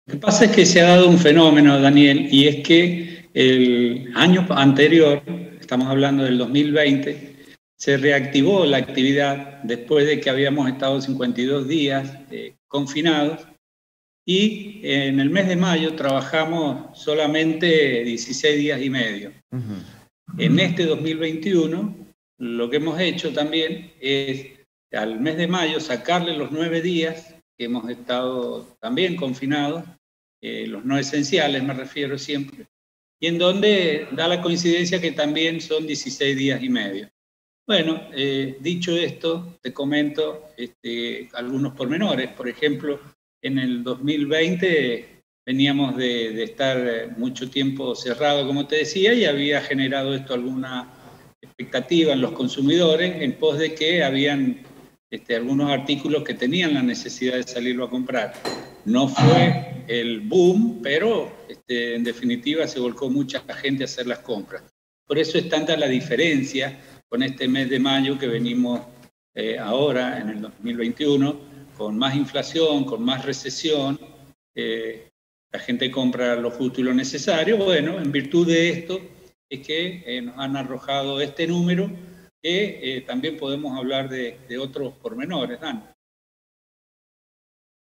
Lo que pasa es que se ha dado un fenómeno, Daniel, y es que el año anterior, estamos hablando del 2020, se reactivó la actividad después de que habíamos estado 52 días confinados, y en el mes de mayo trabajamos solamente 16 días y medio. En este 2021, lo que hemos hecho también es al mes de mayo sacarle los 9 días que hemos estado también confinados, los no esenciales me refiero siempre, y en donde da la coincidencia que también son 16 días y medio. Bueno, dicho esto, te comento algunos pormenores. Por ejemplo, en el 2020 veníamos de estar mucho tiempo cerrado, como te decía, y había generado esto alguna expectativa en los consumidores en pos de que habían algunos artículos que tenían la necesidad de salirlo a comprar. No fue el boom, pero en definitiva se volcó mucha gente a hacer las compras. Por eso es tanta la diferencia con este mes de mayo que venimos ahora, en el 2021, con más inflación, con más recesión. La gente compra lo justo y lo necesario. Bueno, en virtud de esto es que nos han arrojado este número, que también podemos hablar de otros pormenores, Dan.